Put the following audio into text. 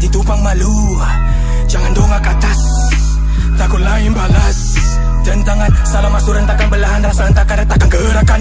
itu pang malu. Jangan dongak atas, takut lain balas. Tentangan salah masuk rentakan belahan rasa, hentakan retakan gerakan.